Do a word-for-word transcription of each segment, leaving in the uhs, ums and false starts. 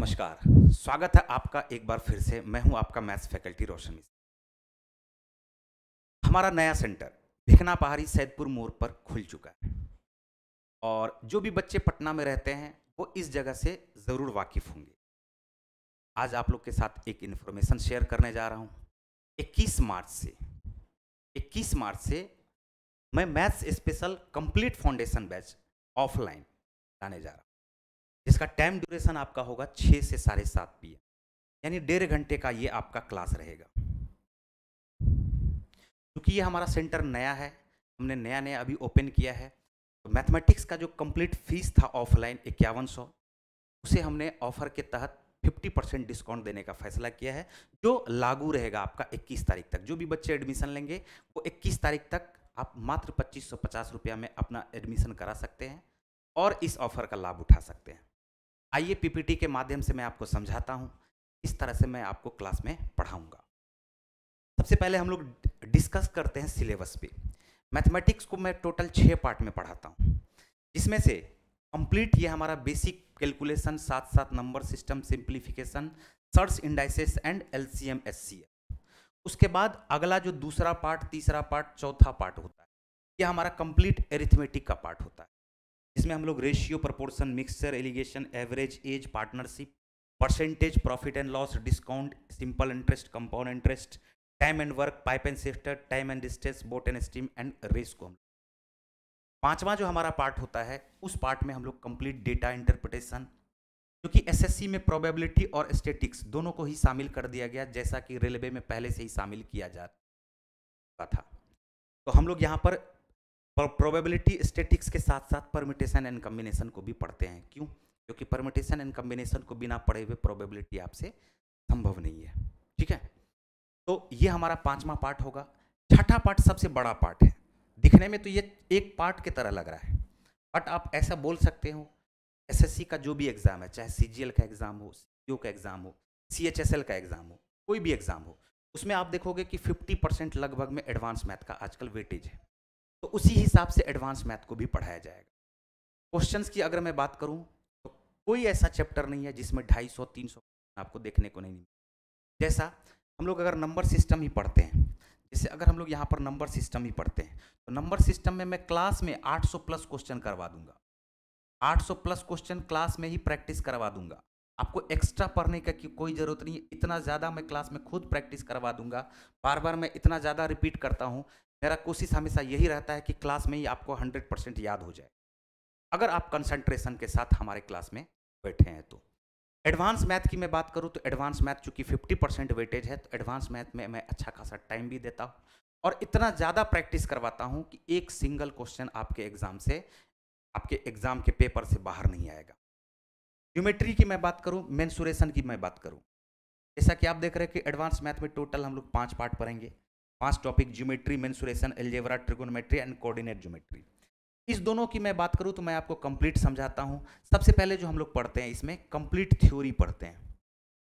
नमस्कार। स्वागत है आपका एक बार फिर से। मैं हूं आपका मैथ्स फैकल्टी रोशन मिश्रा। हमारा नया सेंटर भिखना पहाड़ी सैदपुर मोड़ पर खुल चुका है और जो भी बच्चे पटना में रहते हैं वो इस जगह से ज़रूर वाकिफ़ होंगे। आज आप लोग के साथ एक इन्फॉर्मेशन शेयर करने जा रहा हूं। इक्कीस मार्च से इक्कीस मार्च से मैं maths special complete foundation batch offline लाने जा रहा हूं, जिसका टाइम ड्यूरेशन आपका होगा छः से साढ़े सात पी एम, यानी डेढ़ घंटे का ये आपका क्लास रहेगा। क्योंकि ये हमारा सेंटर नया है, हमने नया नया अभी ओपन किया है, तो मैथमेटिक्स का जो कंप्लीट फीस था ऑफलाइन इक्यावन सौ, उसे हमने ऑफर के तहत पचास परसेंट डिस्काउंट देने का फैसला किया है, जो लागू रहेगा आपका इक्कीस तारीख तक। जो भी बच्चे एडमिशन लेंगे वो इक्कीस तारीख तक आप मात्र पच्चीस सौ पचास रुपया में अपना एडमिशन करा सकते हैं और इस ऑफर का लाभ उठा सकते हैं। आइए पीपीटी के माध्यम से मैं आपको समझाता हूँ, इस तरह से मैं आपको क्लास में पढ़ाऊँगा। सबसे पहले हम लोग डिस्कस करते हैं सिलेबस पे। मैथमेटिक्स को मैं टोटल छः पार्ट में पढ़ाता हूँ, जिसमें से कंप्लीट ये हमारा बेसिक कैलकुलेशन, साथ साथ number system, simplification, surds indices and LCM HCF. उसके बाद अगला जो दूसरा पार्ट, तीसरा पार्ट, चौथा पार्ट होता है, ये हमारा कंप्लीट एरिथमेटिक का पार्ट होता है, जिसमें हम लोग ratio, proportion, mixture, alligation, average, age, partnership, percentage, profit and loss, discount, simple interest, compound interest, time and work, pipe and cistern, time and distance, boat and stream and race को हम। पांचवा जो हमारा पार्ट होता है, उस part में हम लोग कंप्लीट डेटा इंटरप्रिटेशन, क्योंकि एसएससी में प्रोबेबिलिटी और स्टैटिक्स दोनों को ही शामिल कर दिया गया, जैसा कि रेलवे में पहले से ही शामिल किया जा चुका था। तो हम लोग यहाँ पर प्रोबेबिलिटी, स्टैटिक्स के साथ साथ परम्यूटेशन एंड कॉम्बिनेशन को भी पढ़ते हैं। क्यों? क्योंकि परम्यूटेशन एंड कॉम्बिनेशन को बिना पढ़े हुए प्रोबेबिलिटी आपसे संभव नहीं है। ठीक है, तो ये हमारा पांचवा पार्ट होगा। छठा पार्ट सबसे बड़ा पार्ट है। दिखने में तो ये एक पार्ट की तरह लग रहा है, बट आप ऐसा बोल सकते हो, एसएससी का जो भी एग्जाम है, चाहे सीजीएल का एग्जाम हो, सीओ का एग्जाम हो, सीएचएसएल का एग्जाम हो, कोई भी एग्जाम हो, उसमें आप देखोगे कि पचास परसेंट लगभग में एडवांस मैथ का आजकल वेटेज है, तो उसी हिसाब से एडवांस मैथ को भी पढ़ाया जाएगा। क्वेश्चंस की अगर मैं बात करूं तो कोई ऐसा चैप्टर नहीं है जिसमें ढाई सौ तीन सौ आपको देखने को नहीं मिलेगा। जैसा हम लोग अगर नंबर सिस्टम ही पढ़ते हैं, जैसे अगर हम लोग यहाँ पर नंबर सिस्टम ही पढ़ते हैं, तो नंबर सिस्टम में मैं क्लास में आठ सौ प्लस क्वेश्चन करवा दूंगा। आठ सौ प्लस क्वेश्चन क्लास में ही प्रैक्टिस करवा दूंगा। आपको एक्स्ट्रा पढ़ने का की कोई ज़रूरत नहीं है। इतना ज़्यादा मैं क्लास में खुद प्रैक्टिस करवा दूंगा। बार बार मैं इतना ज़्यादा रिपीट करता हूँ। मेरा कोशिश हमेशा यही रहता है कि क्लास में ही आपको हंड्रेड परसेंट याद हो जाए, अगर आप कंसंट्रेशन के साथ हमारे क्लास में बैठे हैं तो। एडवांस मैथ की मैं बात करूं तो एडवांस मैथ चूंकि पचास परसेंट वेटेज है, तो एडवांस मैथ में मैं अच्छा खासा टाइम भी देता हूं और इतना ज़्यादा प्रैक्टिस करवाता हूं कि एक सिंगल क्वेश्चन आपके एग्जाम से, आपके एग्जाम के पेपर से बाहर नहीं आएगा। ज्योमेट्री की मैं बात करूं, मेंसुरेशन की मैं बात करूं, जैसा कि आप देख रहे हैं कि एडवांस मैथ में टोटल हम लोग पांच पार्ट पढ़ेंगे, पांच topic, geometry, mensuration, algebra, trigonometry and coordinate geometry. इस दोनों की मैं बात करूं तो मैं आपको कंप्लीट समझाता हूं। सबसे पहले जो हम लोग पढ़ते हैं, इसमें कंप्लीट थ्योरी पढ़ते हैं,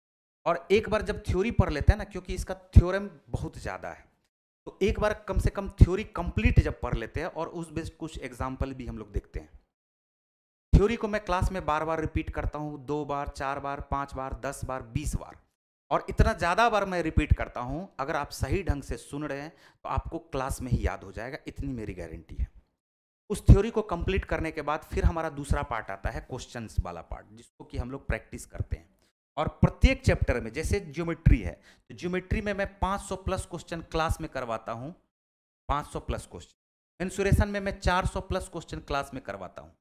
और एक बार जब थ्योरी पढ़ लेते हैं ना, क्योंकि इसका थ्योरम बहुत ज़्यादा है, तो एक बार कम से कम थ्योरी कंप्लीट जब पढ़ लेते हैं और उस बेस्ड कुछ एग्जाम्पल भी हम लोग देखते हैं। थ्योरी को मैं क्लास में बार बार रिपीट करता हूँ, दो बार, चार बार, पाँच बार, दस बार, बीस बार, और इतना ज़्यादा बार मैं रिपीट करता हूँ। अगर आप सही ढंग से सुन रहे हैं तो आपको क्लास में ही याद हो जाएगा, इतनी मेरी गारंटी है। उस थ्योरी को कंप्लीट करने के बाद फिर हमारा दूसरा पार्ट आता है, क्वेश्चंस वाला पार्ट, जिसको कि हम लोग प्रैक्टिस करते हैं। और प्रत्येक चैप्टर में, जैसे ज्योमेट्री है तो ज्योमेट्री में मैं पाँच सौ प्लस क्वेश्चन क्लास में करवाता हूँ, पाँच सौ प्लस क्वेश्चन। मेंसुरेशन में मैं चार सौ प्लस क्वेश्चन क्लास में करवाता हूँ,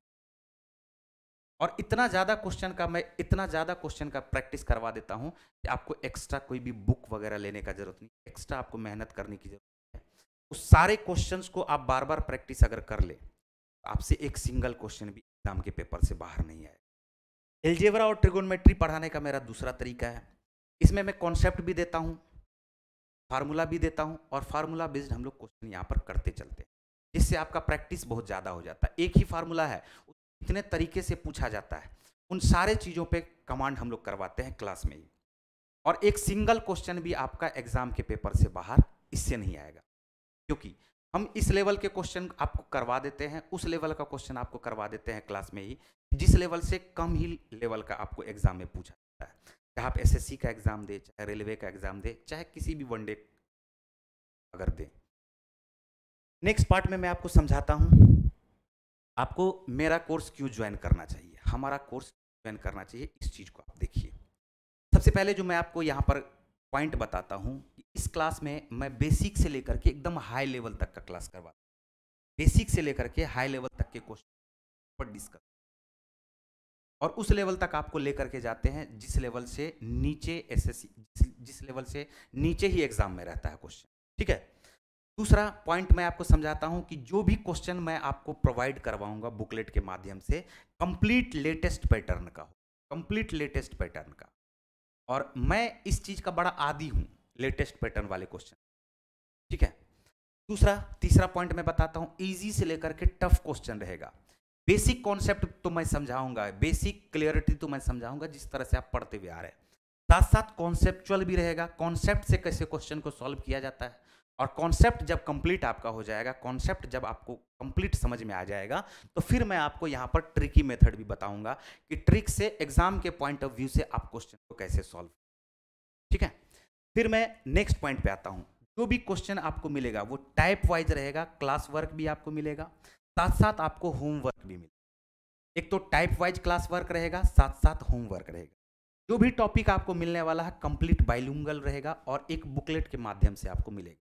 और इतना ज़्यादा क्वेश्चन का मैं इतना ज़्यादा क्वेश्चन का प्रैक्टिस करवा देता हूँ कि आपको एक्स्ट्रा कोई भी बुक वगैरह लेने का जरूरत नहीं, एक्स्ट्रा आपको मेहनत करने की जरूरत है। उस सारे क्वेश्चंस को आप बार बार प्रैक्टिस अगर कर ले, आपसे एक सिंगल क्वेश्चन भी एग्जाम के पेपर से बाहर नहीं आए। एलजेब्रा और ट्रिगोनोमेट्री पढ़ाने का मेरा दूसरा तरीका है। इसमें मैं कॉन्सेप्ट भी देता हूँ, फार्मूला भी देता हूँ, और फार्मूला बेस्ड हम लोग क्वेश्चन यहाँ पर करते चलते हैं, जिससे आपका प्रैक्टिस बहुत ज़्यादा हो जाता है। एक ही फार्मूला है, इतने तरीके से पूछा जाता है, उन सारे चीज़ों पे कमांड हम लोग करवाते हैं क्लास में ही, और एक सिंगल क्वेश्चन भी आपका एग्जाम के पेपर से बाहर इससे नहीं आएगा, क्योंकि हम इस लेवल के क्वेश्चन आपको करवा देते हैं, उस लेवल का क्वेश्चन आपको करवा देते हैं क्लास में ही, जिस लेवल से कम ही लेवल का आपको एग्जाम में पूछा। है, चाहे आप एसएससी का एग्जाम दे, चाहे रेलवे का एग्जाम दे, चाहे किसी भी वनडे अगर दे। नेक्स्ट पार्ट में मैं आपको समझाता हूं आपको मेरा कोर्स क्यों ज्वाइन करना चाहिए, हमारा कोर्स ज्वाइन करना चाहिए, इस चीज को आप देखिए। सबसे पहले जो मैं आपको यहाँ पर पॉइंट बताता हूँ कि इस क्लास में मैं बेसिक से लेकर के एकदम हाई लेवल तक का क्लास करवाता हूँ, बेसिक से लेकर के हाई लेवल तक के क्वेश्चन पर डिस्कस, और उस लेवल तक आपको लेकर के जाते हैं जिस लेवल से नीचे एसएससी, जिस लेवल से नीचे ही एग्जाम में रहता है क्वेश्चन, ठीक है। दूसरा पॉइंट मैं आपको समझाता हूं कि जो भी क्वेश्चन मैं आपको प्रोवाइड करवाऊंगा बुकलेट के माध्यम से, कंप्लीट लेटेस्ट पैटर्न का हो, कंप्लीट लेटेस्ट पैटर्न का, और मैं इस चीज का बड़ा आदी हूं, लेटेस्ट पैटर्न वाले क्वेश्चन, ठीक है। दूसरा तीसरा पॉइंट मैं बताता हूं, इजी से लेकर के टफ क्वेश्चन रहेगा। बेसिक कॉन्सेप्ट तो मैं समझाऊंगा, बेसिक क्लियरिटी तो मैं समझाऊंगा जिस तरह से आप पढ़ते हुए आ रहे हैं, साथ साथ कॉन्सेप्चुअल भी रहेगा, कॉन्सेप्ट से कैसे क्वेश्चन को सॉल्व किया जाता है, और कॉन्सेप्ट जब कंप्लीट आपका हो जाएगा, कॉन्सेप्ट जब आपको कंप्लीट समझ में आ जाएगा, तो फिर मैं आपको यहाँ पर ट्रिकी मेथड भी बताऊंगा कि ट्रिक से एग्जाम के पॉइंट ऑफ व्यू से आप क्वेश्चन को कैसे सॉल्व, ठीक है। फिर मैं नेक्स्ट पॉइंट पे आता हूँ, जो भी क्वेश्चन आपको मिलेगा वो टाइप वाइज रहेगा, क्लास वर्क भी आपको मिलेगा, साथ साथ आपको होमवर्क भी मिलेगा। एक तो टाइप वाइज क्लास वर्क रहेगा, साथ साथ होमवर्क रहेगा। जो भी टॉपिक आपको मिलने वाला है कंप्लीट बाइलिंगुअल रहेगा, और एक बुकलेट के माध्यम से आपको मिलेगा।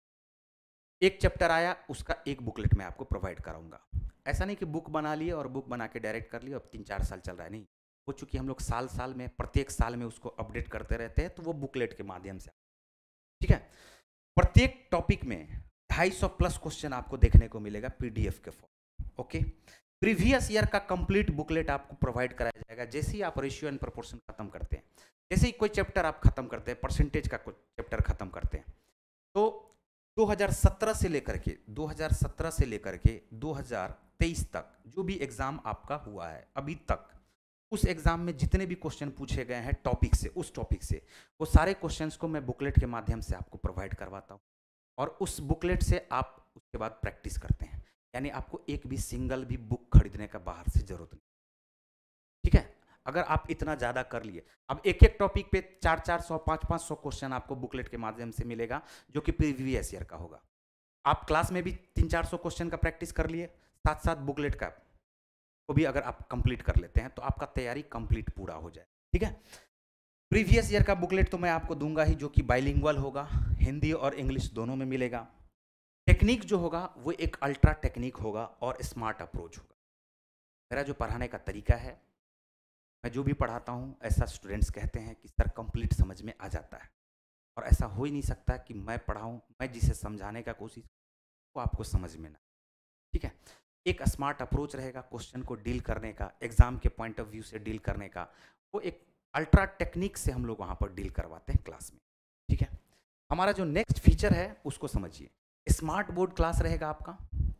एक चैप्टर आया उसका एक बुकलेट मैं आपको प्रोवाइड कराऊंगा। ऐसा नहीं कि बुक बना लिए और बुक बना के डायरेक्ट कर लिए, अब तीन चार साल चल रहा है, नहीं। वो चूंकि हम लोग साल साल में, प्रत्येक साल में उसको अपडेट करते रहते हैं, तो वो बुकलेट के माध्यम से, ठीक है। प्रत्येक टॉपिक में ढाई सौ प्लस क्वेश्चन आपको देखने को मिलेगा पीडीएफ के फॉर्म, ओके। प्रीवियस ईयर का कंप्लीट बुकलेट आपको प्रोवाइड कराया जाएगा जैसे ही आप रेशियो एंड प्रोपोर्शन खत्म करते हैं, जैसे ही कोई चैप्टर आप खत्म करते हैं, परसेंटेज का कोई चैप्टर खत्म करते हैं, तो दो हज़ार सत्रह से लेकर के दो हज़ार सत्रह से लेकर के दो हज़ार तेईस तक जो भी एग्जाम आपका हुआ है अभी तक, उस एग्जाम में जितने भी क्वेश्चन पूछे गए हैं टॉपिक से, उस टॉपिक से, वो सारे क्वेश्चंस को मैं बुकलेट के माध्यम से आपको प्रोवाइड करवाता हूँ, और उस बुकलेट से आप उसके बाद प्रैक्टिस करते हैं। यानी आपको एक भी सिंगल भी बुक खरीदने का बाहर से जरूरत नहीं, ठीक है। अगर आप इतना ज़्यादा कर लिए, अब एक एक टॉपिक पे चार चार सौ पाँच पाँच सौ क्वेश्चन आपको बुकलेट के माध्यम से मिलेगा, जो कि प्रीवियस ईयर का होगा। आप क्लास में भी तीन चार सौ क्वेश्चन का प्रैक्टिस कर लिए, साथ साथ बुकलेट का को भी अगर आप कंप्लीट कर लेते हैं तो आपका तैयारी कंप्लीट पूरा हो जाए, ठीक है। प्रीवियस ईयर का बुकलेट तो मैं आपको दूंगा ही, जो कि बाइलिंगुअल होगा, हिंदी और इंग्लिश दोनों में मिलेगा। टेक्निक जो होगा वो एक अल्ट्रा टेक्निक होगा और स्मार्ट अप्रोच होगा। मेरा जो पढ़ाने का तरीका है, मैं जो भी पढ़ाता हूँ, ऐसा स्टूडेंट्स कहते हैं कि सर कंप्लीट समझ में आ जाता है, और ऐसा हो ही नहीं सकता कि मैं पढ़ाऊँ, मैं जिसे समझाने का कोशिश वो आपको समझ में ना, ठीक है। एक स्मार्ट अप्रोच रहेगा क्वेश्चन को डील करने का, एग्जाम के पॉइंट ऑफ व्यू से डील करने का, वो एक अल्ट्रा टेक्निक से हम लोग वहाँ पर डील करवाते हैं क्लास में, ठीक है। हमारा जो नेक्स्ट फीचर है उसको समझिए, स्मार्ट बोर्ड क्लास रहेगा आपका।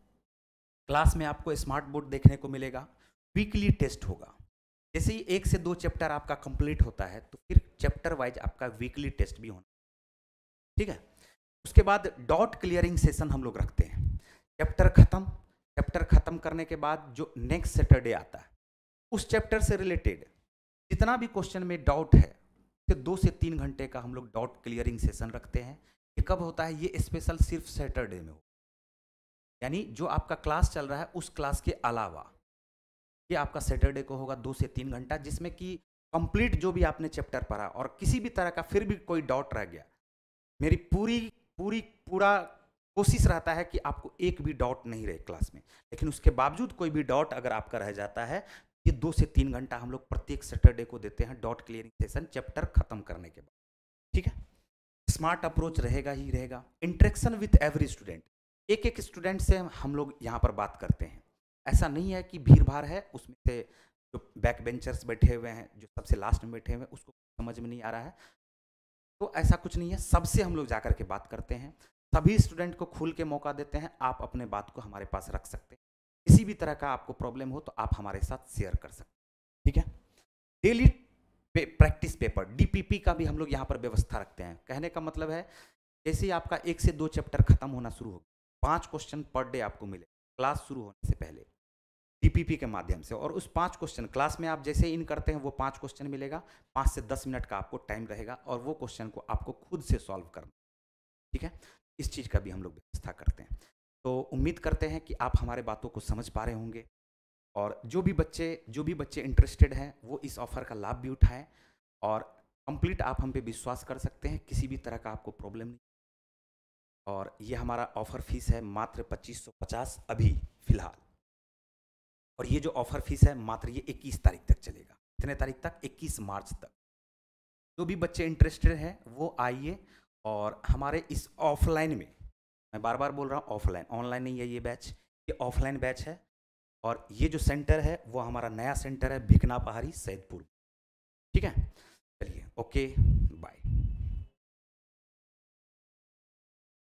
क्लास में आपको स्मार्ट बोर्ड देखने को मिलेगा, वीकली टेस्ट होगा। जैसे ही एक से दो चैप्टर आपका कंप्लीट होता है तो फिर चैप्टर वाइज आपका वीकली टेस्ट भी होना, ठीक है। उसके बाद डॉट क्लियरिंग सेशन हम लोग रखते हैं। चैप्टर खत्म, चैप्टर खत्म करने के बाद जो नेक्स्ट सैटरडे आता है, उस चैप्टर से रिलेटेड जितना भी क्वेश्चन में डाउट है, तो दो से तीन घंटे का हम लोग डॉट क्लियरिंग सेशन रखते हैं। ये कब होता है? ये स्पेशल सिर्फ सैटरडे में हो, यानी जो आपका क्लास चल रहा है उस क्लास के अलावा ये आपका सैटरडे को होगा, दो से तीन घंटा, जिसमें कि कंप्लीट जो भी आपने चैप्टर पढ़ा और किसी भी तरह का फिर भी कोई डाउट रह गया, मेरी पूरी पूरी पूरा कोशिश रहता है कि आपको एक भी डाउट नहीं रहे क्लास में, लेकिन उसके बावजूद कोई भी डाउट अगर आपका रह जाता है, ये दो से तीन घंटा हम लोग प्रत्येक सैटरडे को देते हैं डॉट क्लियरिंग सेशन चैप्टर खत्म करने के बाद, ठीक है। स्मार्ट अप्रोच रहेगा ही रहेगा। इंटरेक्शन विथ एवरी स्टूडेंट, एक एक स्टूडेंट से हम लोग यहाँ पर बात करते हैं। ऐसा नहीं है कि भीड़ भाड़ है, उसमें से जो बैक बेंचर्स बैठे हुए हैं, जो सबसे लास्ट में बैठे हुए हैं, उसको समझ में नहीं आ रहा है, तो ऐसा कुछ नहीं है। सबसे हम लोग जाकर के बात करते हैं, सभी स्टूडेंट को खुल के मौका देते हैं। आप अपने बात को हमारे पास रख सकते हैं, किसी भी तरह का आपको प्रॉब्लम हो तो आप हमारे साथ शेयर कर सकते हैं, ठीक है। डेली पे, प्रैक्टिस पेपर डीपीपी का भी हम लोग यहाँ पर व्यवस्था रखते हैं। कहने का मतलब है, जैसे ही आपका एक से दो चैप्टर खत्म होना शुरू हो, पाँच क्वेश्चन पर डे आपको मिले क्लास शुरू होने से पहले, डीपीपी के माध्यम से। और उस पांच क्वेश्चन क्लास में आप जैसे इन करते हैं वो पांच क्वेश्चन मिलेगा, पाँच से दस मिनट का आपको टाइम रहेगा और वो क्वेश्चन को आपको खुद से सॉल्व करना, ठीक है। इस चीज़ का भी हम लोग व्यवस्था करते हैं। तो उम्मीद करते हैं कि आप हमारे बातों को समझ पा रहे होंगे और जो भी बच्चे जो भी बच्चे इंटरेस्टेड हैं वो इस ऑफ़र का लाभ भी उठाएं और कंप्लीट आप हम पे विश्वास कर सकते हैं, किसी भी तरह का आपको प्रॉब्लम नहीं। और ये हमारा ऑफ़र फीस है मात्र पच्चीस सौ पचास अभी फ़िलहाल। और ये जो ऑफ़र फीस है मात्र ये इक्कीस तारीख तक चलेगा। कितने तारीख तक? इक्कीस मार्च तक। जो भी बच्चे इंटरेस्टेड हैं वो आइए और हमारे इस ऑफलाइन में, मैं बार बार बोल रहा हूँ ऑफलाइन, ऑनलाइन नहीं है ये बैच, ये ऑफलाइन बैच है। और ये जो सेंटर है वो हमारा नया सेंटर है भिकना पहाड़ी सैदपुर, ठीक है। चलिए, ओके, बाय।